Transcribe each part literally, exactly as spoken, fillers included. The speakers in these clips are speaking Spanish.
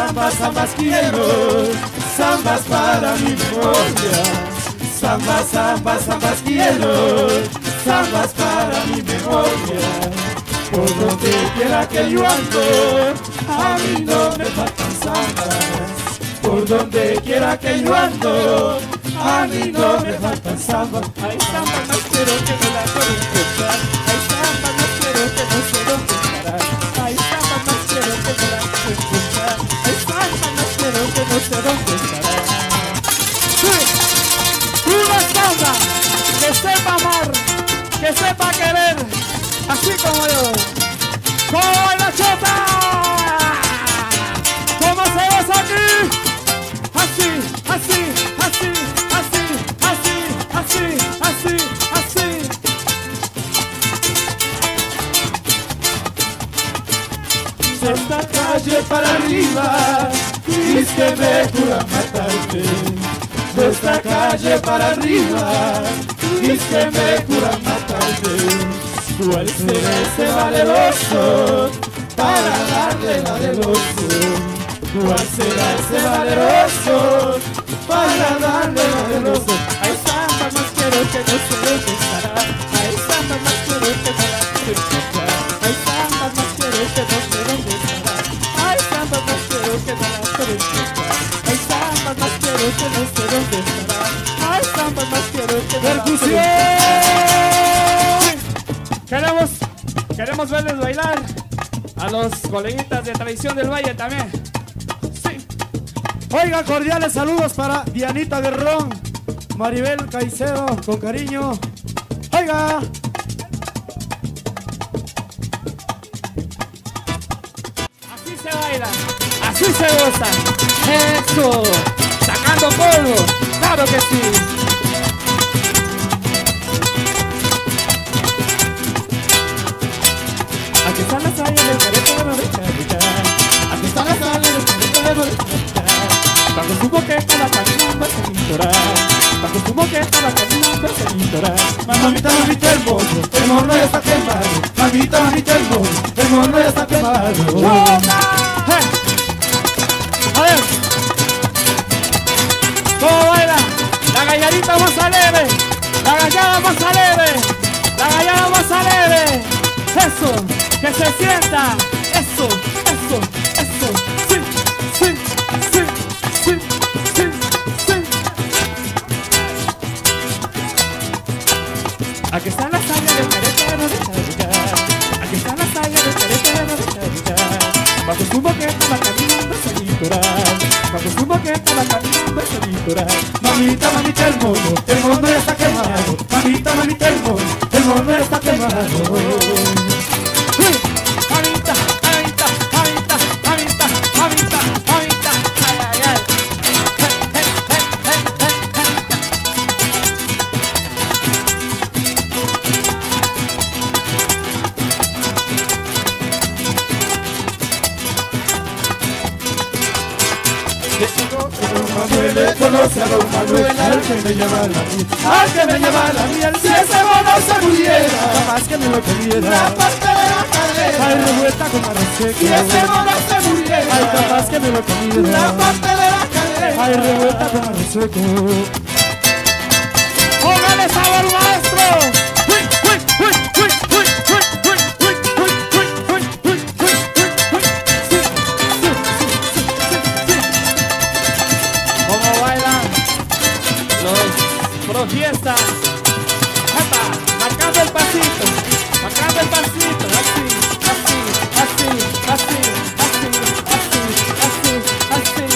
Zambas, zambas quiero, zambas para mi memoria. Zambas, zambas, zambas quiero, zambas para mi memoria. Por donde quiera que yo ando, a mí no me faltan zambas. Por donde quiera que yo ando, a mí no me faltan zambas. Hay zambas más quiero que me la puedo encontrar. Hay zambas más quiero que no sé dónde estará. Hay zambas más quiero que me la puedo encontrar. Hay zambas más quiero que no sé dónde estará. Sí, una zamba que sepa amar, que sepa querer, así como yo. ¡Con la chota! ¿Cómo se ves aquí? Así, así, así, así, así, así, así, así. De esta calle para arriba, y que me cura matarte. De esta calle para arriba, y que me cura matarte. ¿Cuál será ese valeroso para darle valeroso? ¿Cuál será ese valeroso para darle valeroso? Hay zambas más quiero que no sé dónde estará. Hay zambas más quiero que me la puedo encontrar. Hay zambas más quiero que no sé dónde estará. Hay zambas más quiero que me la puedo encontrar. Hay zambas más quiero que no sé dónde estará. Hay zambas más quiero que me la puedo encontrar. Queremos, queremos verles bailar a los coleguitas de Tradición del Valle también. Sí. Oiga, cordiales saludos para Dianita Guerrón, Maribel Caicedo, con cariño. Oiga. Así se baila, así se goza. Eso, sacando polvo, claro que sí. Aquí están las áreas del careto de Norteamérica. Aquí están las áreas del careto de Norteamérica. Cuando supo que estaba caminando ese litoral. Cuando supo que estaba caminando ese litoral. Mamita, mamita, el mono, el mono ya está quemado. Mamita, mamita, el mono, el mono ya está quemado. ¡Hey! A ver, ¿cómo baila? La gallarita más alegre, la gallada más alegre, la gallada más alegre. Eso, que se sienta. Eso, eso, eso. Sí, sí, sí, sí, sí, sí. Aquí están las áreas del Querétaro de Chavicar. Aquí están las áreas del Querétaro de Chavicar. Cuando supo que estaba caminando ese litoral. Cuando supo que estaba caminando ese litoral. Mamita, mamita, el mono, el mono ya está quemado. Mamita, mamita, el mono, el mono ya está quemado. Mamita, mamita, mamita, mamita, mamita, mamita, ay, ay, ay. Hey, hey, hey, hey, Manuel le conoce a don Manuel, al que me llama la miel, al que me llama la miel. Si ese mono se muriera, capaz que me lo comiera. La parte de la cadera, ay, revuelta con arroz seco. Si ese mono se muriera, ay, capaz que me lo comiera. La parte de la cadera, ay, revuelta con arroz seco. ¡Póngale sabor, maestro! Fiesta, Jata, marcando el pasito, marcando el pasito, así, así, así, así, así, así, así, así.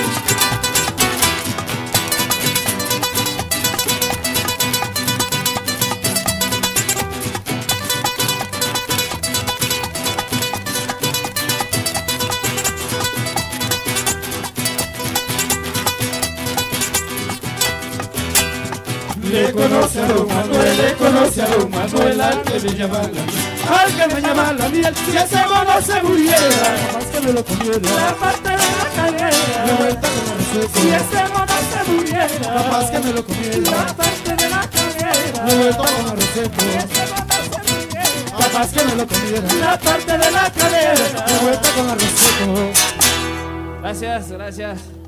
Le conoce a don Manuel, le conoce a don Manuel, al que me llama la miel, al que me llama la miel. Si ese mono se muriera, capaz que me lo comiera. La parte de la cadera, revuelta con arroz seco. Si ese mono se muriera, capaz que me lo comiera. La parte de la cadera, revuelta con arroz seco. Si ese mono se muriera, capaz que me lo comiera. La parte de la cadera, revuelta con arroz seco. Gracias, gracias.